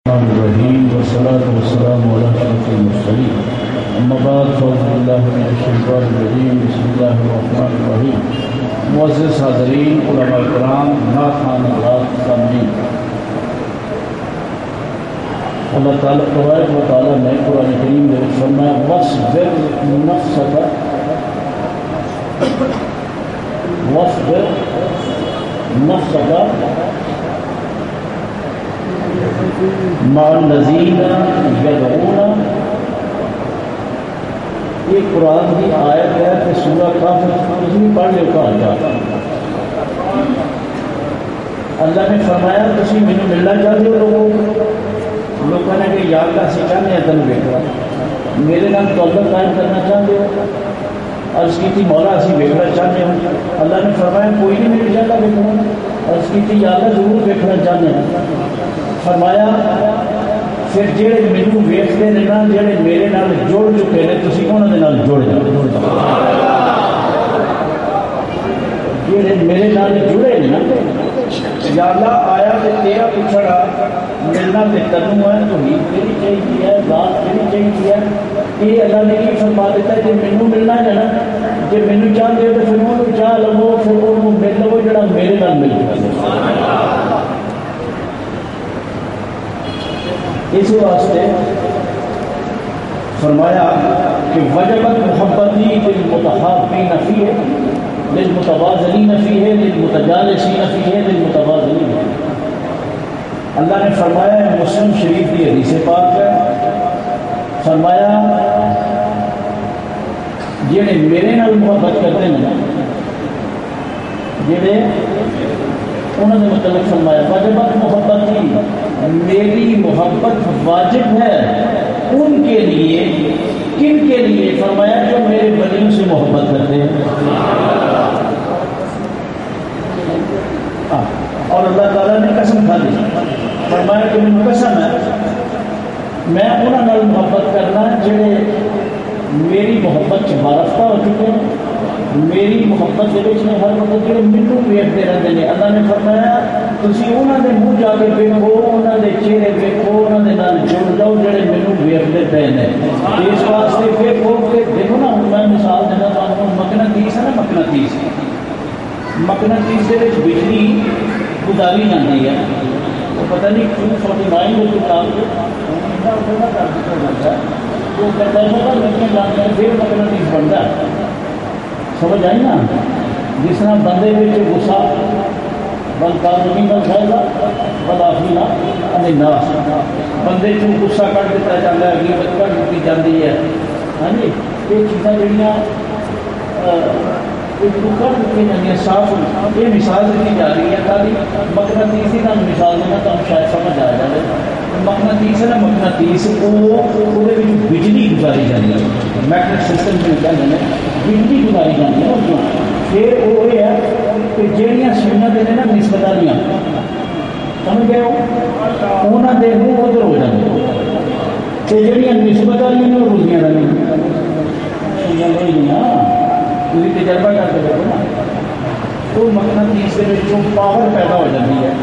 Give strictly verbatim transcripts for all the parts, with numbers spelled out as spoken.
الرحمن الرحیم والصلاة والسلام علی اشرف المرسلین اما بعد فاعوذ باللہ من الشیطان الرجیم بسم اللہ الرحمن الرحیم معزز حاضرین علماء کرام ناخوان حضرات سامعین، اللہ تعالیٰ تبارک و تعالیٰ نے قرآن کریم میں فرمایا واصبر نفسک واصبر نفسک مع الذین یدعون، یہ قرآن کی آیت ہے کہ سورہ کہف اس میں پڑھ لے کہا جاتا اللہ نے فرمایا تسی مینوں ملنا چاہتے ہو لوگوں لوگوں نے کہ یا اللہ اسی چاہتے ہیں تینوں ویکھنا، میرے نال تعلق قائم کرنا چاہتے ہو، عرض کی تھی مولا اسی ویکھنا چاہتے ہیں، اللہ نے فرمایا کوئی نہیں میرے جاتا ویکھنا، عرض کی تھی یا اللہ ضرور ویکھنا چاہتے ہیں، فرمایا پھر جڑے مینوں ویکھدے نے نا جڑے میرے نال جڑ چکے نے تسی انہاں دے نال جڑ جاؤ، جڑے میرے نال جڑے نے نا یا اللہ آیا تے تیرا پچھڑا ملنا تے تنوں ہے تو ہی تیری چاہیے ہے ذات تیری چاہیے ہے، یہ اللہ نے کی فرما دیتا ہے کہ مینوں ملنا ہے نا جے مینوں چاہتے ہو تو پھر انہوں چاہ لو پھر انہوں مل لو جڑا میرے نال مل جائے، اس واسطے فرمایا کہ وجبت محبتی للمتحابین فیہ للمتبادلین فیہ للمتجالسین فیہ للمتبادلین، اللہ نے فرمایا ہے مسلم شریف کی حدیث پاک ہے، فرمایا جڑے میرے نال محبت کرتے ہیں جڑے انہوں نے مطلب فرمایا وجبت محبت کی میری محبت واجب ہے ان کے لیے، کن کے لیے؟ فرمایا جو میرے ولیوں سے محبت کرتے ہیں، اور اللہ تعالیٰ نے قسم کھا دی، فرمایا کہ مجھے قسم ہے میں انہوں نے محبت کرنا جڑے میری محبت سے وارفتہ ہو چکے ہیں، میری محبت کے بچ میں ہر وقت جڑے مینوں ویکھدے رہندے نے، اللہ نے فرمایا تسی انہاں دے منہ جا کے ویکھو، انہاں دے چہرے ویکھو، انہاں دے نال جڑ جاؤ جڑے مینوں ویکھدے پے نے، اس واسطے ویکھو کہ دیکھو نا ہن میں مثال دینا تانوں، مقناطیس ہے نا مقناطیس مقناطیس دے وچ بجلی گزاری جاندی ہے، وہ پتہ نہیں ٹو فورٹی نائن دے کتاب جو کہتا ہے کہ لڑکیاں جانتے ہیں پھر مقناطیس بنتا ہے، سمجھ آئی نا؟ جس طرح بندے میں غصہ بل کاظمین الغیظ والعافین عن الناس، بندے چوں غصہ کٹ دیتا جاتا ہے، غیبت کٹ دیتی جاتی ہے، ہاں جی یہ چیزاں جڑیاں کٹ دیتی جاتی ہیں صاف، یہ مثال دیتی جا رہی ہے تاکہ مقناطیسی کا مثال دینا تو ہم شاید سمجھ آ جائے، مقناطیس ہے نا مقناطیس وہ بجلی گزاری جاتی ہے، میگنیٹک سسٹم جو کہتے ہیں بجلی گزاری جاتی ہے، کیوں پھر وہ یہ ہے کہ جہاں سوئیاں دے نا نسبت والی سمجھ گئے ہو انہوں کے منہ ادھر ہو جاتے، جہاں نسبت والی نے وہ روزیاں رہی تھی تجربہ کر کے دیکھو نا، تو مقناطیس کے جو پاور پیدا ہو جاتی ہے،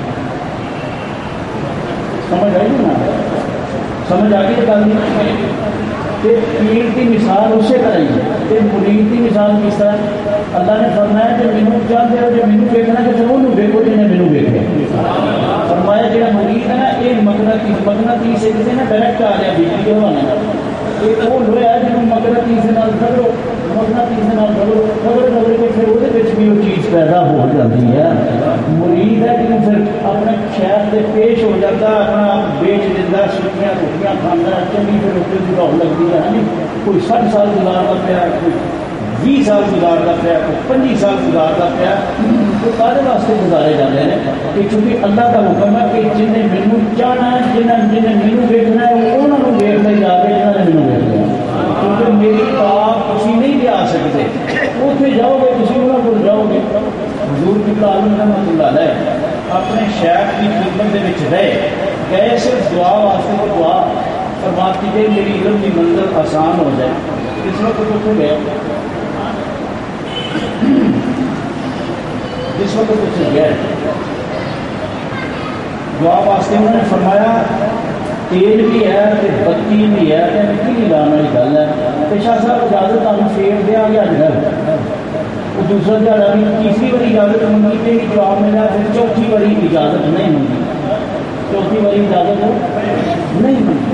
سمجھ آئی نا؟ سمجھ آ گئی گل کہ پیر کی مثال اسی طرح ہی کہ مرید کی مثال کس طرح، اللہ نے فرمایا کہ مینوں چاہتے ہو جو مینوں ویکھنا کہ پھر انہوں ویکھو جنہیں مینوں ویکھے، فرمایا جہاں مرید ہے نا یہ مقناطیس مقناطیس ایک سے نا ڈائریکٹ آ گیا بجلی کے حوالے یہ وہ لویا ہے جنہوں مقناطیس کے نال رگڑو مقناطیس کے نال رگڑو رگڑ رگڑ کے پھر وہ بھی وہ چیز پیدا ہو جاتی ہے، مرید ہے کہ پھر اپنے شہر سے پیش ہو جاتا ہے، اپنا بیچ دیتا، سوکھیاں روٹیاں کھانا چنگی پھر روٹی کی بہت لگتی ہے، کوئی سٹھ سال گزارتا پیا، کوئی بھی سال گزارتا پیا، کوئی پنجی سال گزارتا پیا، تو سارے واسطے گزارے جاتے ہیں کہ چونکہ اللہ کا حکم ہے کہ جنہیں مینوں چاہنا ہے جنہیں جنہیں مینوں ویکھنا ہے وہ انہوں نے ویکھتے جا کے جنہوں نے مینوں ویکھنا ہے، کیونکہ میری بات تسی نہیں لیا سکتے، اتنے جاؤ گے تسی انہوں کو جاؤ گے، حضور کی تعلیم رحمۃ اللہ علیہ اپنے شیخ کی خدمت دے وچ رہے گئے صرف دعا واسطے کو دعا فرماتی گئی میری علم کی منزل آسان ہو جائے، اس وقت اتنے گئے جس وقت اتنے گئے دعا واسطے انہوں نے فرمایا تیل بھی ہے بتی بھی ہے مٹی لانے والی گل ہے تو شاہ صاحب اجازت تمہیں فیر دیا گیا اجگر وہ دوسرا دہڑا بھی تیسری باری اجازت منگی تو جواب ملا پھر چوتھی باری اجازت نہیں منگی چوتھی باری اجازت نہیں منگی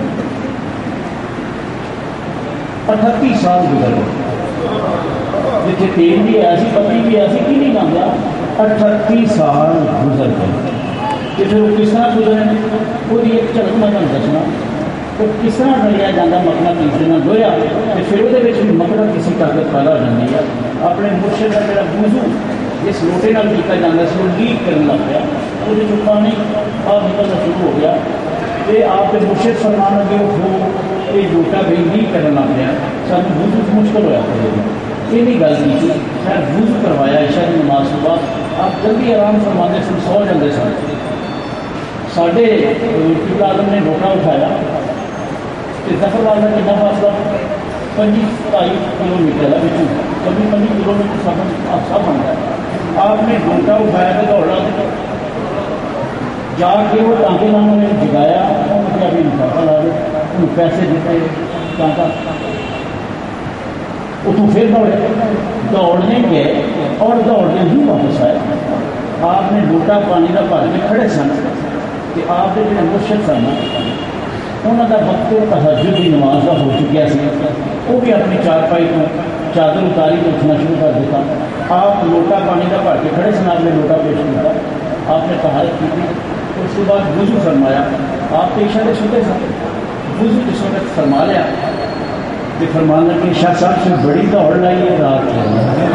اٹھتی سال گزر گئے جتنے تیل بھی ہے سی بتی بھی ہے سی کی نہیں مانگا اٹھتی سال گزر گئے کہ پھر وہ کس طرح گزرے وہ ایک جھلک میں تمہیں دسنا وہ کس طرح ڈلیا جاتا مکڑا تیسرے نہ دھویا تو پھر وہ بھی مکڑا کسی طاقت پیدا ہو جاتی ہے اپنے مرشد کا جڑا وضو جس لوٹے نال کیتا جاتا سی وہ لیک کرنے لگ پیا وہ جو پانی آپ نکلنا شروع ہو گیا تو آپ کے مرشد فرمان لگے وہ یہ لوٹا بھی لیک کرنے لگ پیا سانو وضو مشکل ہوا کرے یہ گل کی تھی خیر وضو کروایا عشاء کی نماز کے بعد آپ جلدی آرام فرماتے سن سو جاتے سن ساڈے قبلہ اعظم نے لوٹا اٹھایا کہ ظفر والا کتنا فاصلہ پنجی ستائی کلو میٹر ہے بچوں کبھی پنجی کلو میٹر سفر سب بنتا ہے آپ نے لوٹا اٹھایا تو دوڑا جا کے وہ ٹانکے لانا نے جگایا انہوں نے ابھی مسافہ لا دے انہوں پیسے دیتے ٹانکا اتوں پھر دوڑے دوڑنے گئے اور دوڑنے ہی واپس آئے آپ نے لوٹا پانی کا بھر کے کھڑے سن کہ آپ کے جڑے مرشد سن انہوں کا وقت تہجد کی نماز کا ہو چکیا سی وہ بھی اپنی چارپائی کو چادر اتاری تو اٹھنا شروع کر دیتا آپ لوٹا پانی کا بھر کے کھڑے سن آپ نے لوٹا پیش کیا آپ نے طہارت کی تھی اس کے بعد وضو فرمایا آپ کے اشارے سنتے سن وضو جس وقت فرما لیا کہ فرمان لگے شاہ صاحب سے بڑی دوڑ لائی ہے رات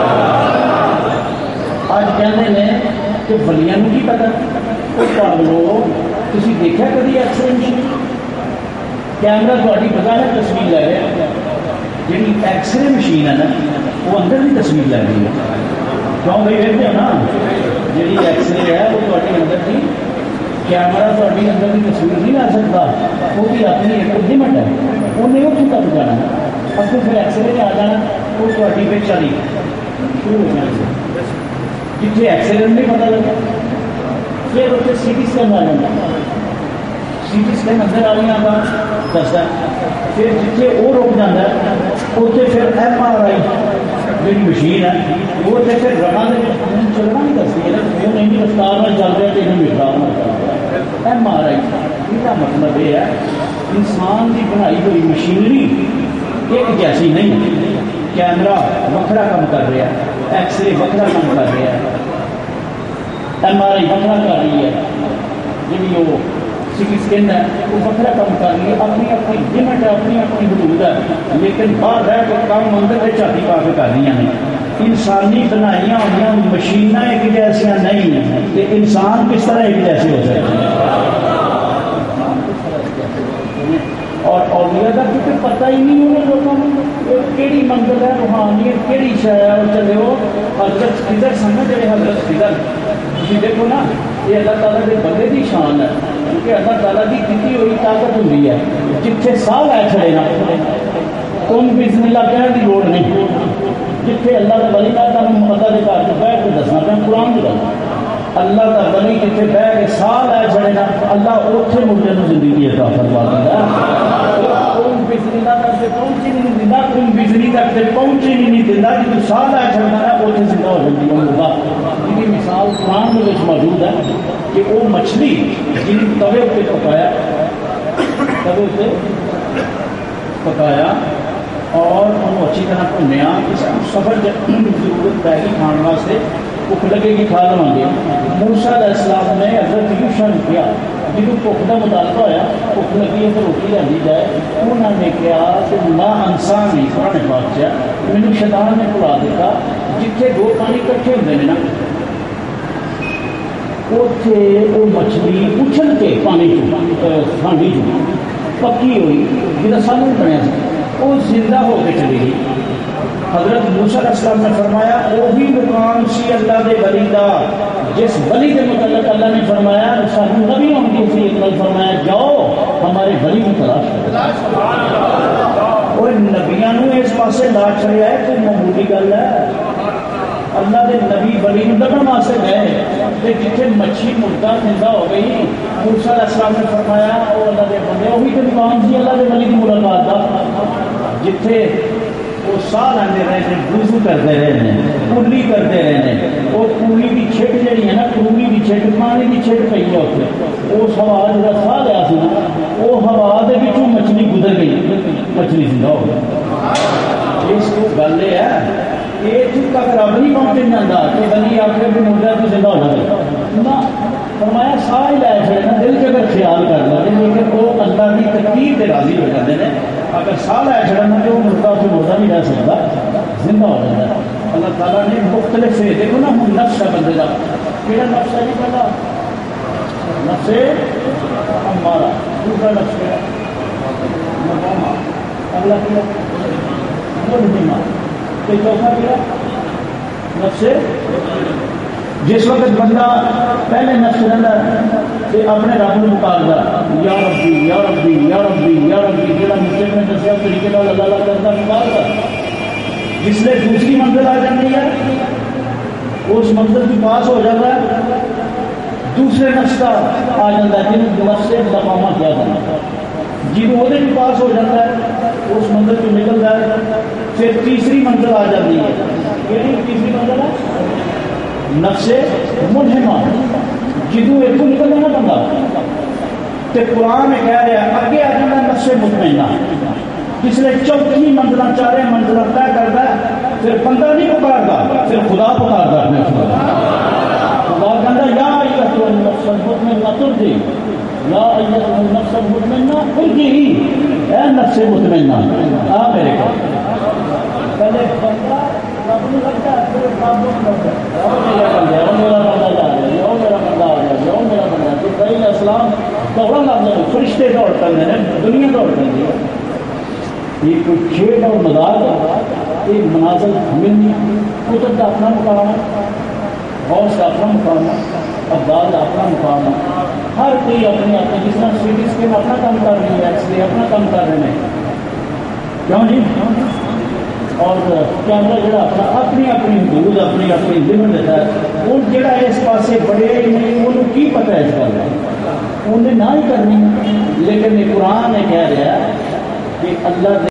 آج کہنے نے کہ بلیاں کی پتا وہ پاگلو تھی دیکھا کبھی ایکس رے مشین کیمرہ تاری پتا ہے تصویر لے رہے جی ایکس رے مشین ہے نا وہ اندر بھی تصویر لے رہی ہے کیوں بھائی ویسے ہو نا جی ایکس رے ہے وہ تاری اندر کی کیمرہ تاری اندر کی تصویر نہیں لا سکتا وہ بھی اپنی ایک لمٹ ہے انہیں وہ کیوں تک جانا اب تو پھر ایکس رے آ جانا وہ تاری پہ چلی شروع ہو جانا جتنے ایکس رے نہیں پتا لگا پھر اتنے سی ٹی اسکین آ جانا سی ٹی اسکین اندر آ گیا کا دستا پھر جتنے وہ رک جاتا ہے اتنے پھر ایم آر آئی جی مشین ہے وہ پھر رگا چلنا نہیں دستی ہے وہ نہیں رفتار میں چل رہا تو یہ مقدار میں چل رہا ایم آر آئی یہ مطلب یہ ہے انسان کی بنائی ہوئی مشینری ایک جیسی نہیں کیمرہ وکھرا کام کر رہا ہے ایکس رے وکھرا کام کر رہا ہے ایم آر آئی وکھرا کر رہی ہے جی وہ سی ٹی اسکین ہے وہ وکھرا کام کر رہی ہے اپنی اپنی لمٹ ہے اپنی اپنی حدود ہے لیکن باہر رہ کے کام اندر سے چاٹی پا کے کر رہی ہیں انسانی بنائیاں ہوئی مشینیں ایک جیسیاں نہیں کہ انسان کس طرح ایک جیسے ہو سکتے ہیں اور اولیاء کا کیونکہ پتہ ہی نہیں انہیں لوگوں کو کیڑی منزل ہے روحانیت کیڑی شے ہے وہ چلے ہو حضرت خضر سن جڑے حضرت خضر تھی دیکھو نا یہ اللہ تعالیٰ کے بندے کی شان ہے کیونکہ اللہ تعالیٰ کی دیتی ہوئی طاقت ہوتی ہے جتنے ساہ لے چڑے نا تم بسم اللہ کہنے کی لوڑ نہیں جتنے اللہ کا بلی میں تمہیں اللہ کے گھر بیٹھ کے دسنا پہ قرآن کی گل اللہ کا بلی جتنے بہ کے ساہ لے چڑے نا اللہ اتنے مردے کو زندگی عطا فرما دیتا تم بسم اللہ تک سے پہنچی نہیں دینا تم بجلی تک سے پہنچی نہیں دینا جی تو ساہ لے چڑھنا ہے اتنے زندہ ہو جاتی ہے مردہ کی مثال قرآن میں موجود ہے کہ وہ مچھلی جن توے پہ پکایا توے پہ پکایا اور انہوں اچھی طرح بھنیا سفر ضرورت پہ گی کھان واسطے بھوک لگے گی کھا لوا گے موسیٰ علیہ السلام نے حضرت یوشع نے کیا جنہوں بھوک کا مطالبہ ہوا بھوک لگی ہے تو روٹی لینی جائے انہوں نے کہا کہ لا انسان نہیں قرآن پاک چا مینوں شیطان نے بلا دیتا جتنے دو پانی کٹھے ہوتے ہیں نا اتنے وہ مچھلی اچھل کے پانی ہانڈی چ پکی ہوئی جہاں سامنے بنیا وہ زندہ ہو کے چلی گئی حضرت موسیٰ علیہ السلام نے فرمایا وہی مقام سی اللہ دے ولی دا جس ولی کے متعلق اللہ نے فرمایا سانو نبی ہونے کی ایک فرمایا جاؤ ہمارے ولی کو تلاش کرو اور نبیاں اس پاسے لا چڑیا ہے کوئی معمولی گل ہے اللہ دے نبی ولی لبن واسطے گئے جتنے مچھلی مردہ زندہ ہو گئی موسیٰ علیہ السلام نے فرمایا وہ اللہ دے بندے وہی تو مقام سی اللہ کے ولی کی ملاقات کا جتھے وہ ساہ لیندے رہے ہیں وضو کرتے رہے ہیں کلی کرتے رہے ہیں وہ کلی کی چھٹ جہی ہے نا کلی کی چھٹ پانی کی چھٹ پی ہے اتنے اس ہوا جا ساہ لیا سا وہ ہوا کے پچھوں مچھلی گزر گئی مچھلی زندہ ہو گئی اس کو گل یہ ہے یہ تک رب نہیں پہنچ جاتا کہ بلی آپ کے مردہ تو زندہ ہو جائے نہ فرمایا ساہ ہی لے چڑے نا دل کے اگر خیال کر لے لیکن وہ اللہ کی تقدیر سے راضی ہو جاتے ہیں اگر ساہ لے چڑھنا تو مردہ تو مردہ نہیں رہ سکتا زندہ ہو جاتا ہے اللہ تعالیٰ نے مختلف سے دیکھو نا ہوں نفس ہے بندے کا کہڑا نفس ہے نہیں پہلا نفس ہمارا دوسرا نفس ہے مقامہ اگلا کیا ملہمہ کہ چوتھا کیا نفس جس وقت بندہ پہلے نفس رہتا کہ اپنے رب کو پکارتا یا ربی یا ربی یا ربی یا ربی جہاں مسلم نے دسیا طریقے کا اللہ اللہ کرتا پکارتا جس نے دوسری منزل آ جاتی ہے اس منزل کی پاس ہو جاتا ہے دوسرے نفس کا آ جاتا ہے جن نفس سے مقامہ کیا جاتا ہے جن وہ بھی پاس ہو جاتا ہے اس منزل کو نکل جائے پھر تیسری منزل آ جاتی ہے کہڑی تیسری منزل ہے نفس ملہمہ جدوں ایک کو نکل جانا بندہ تو قرآن میں کہہ رہا ہے اگے آ جانا نفس مطمئنہ جس نے چوتھی منزل چارے منزل طے کرتا ہے پھر بندہ نہیں پکارتا پھر خدا پکارتا اپنے خدا کہتا یا ایھا النفس المطمئنہ ترجی یا ایھا النفس المطمئنہ ارجعی اے نفس مطمئنہ آ میرے کو پہلے بندہ رب نہیں لگتا ہے پھر رب نہیں لگتا ہے او میرا بندہ جا رہا ہے او میرا بندہ آ رہا ہے او میرا بندہ تو بھائی اسلام دوڑا لگ جائے فرشتے دوڑ کرتے ہیں دنیا دوڑ کرتی ہے یہ کوئی کھیل اور مذاق ایک مناظر ملنی کتب کا اپنا مقام ہے غوث کا اپنا مقام ہے ابدال کا اپنا مقام ہے ہر کوئی اپنی اپنی جس طرح سی ٹی اسکین اپنا کام کر رہی ہے ایکس رے اپنا کام کر رہے ہیں کیوں جی اور کیمرہ جڑا اپنا اپنی اپنی حدود اپنی اپنی لمٹ دیتا ہے وہ جڑا اس پاسے بڑے نہیں انہوں کی پتہ ہے اس گل انہیں نہ ہی کرنی لیکن قرآن نے کہہ رہا ہے کہ اللہ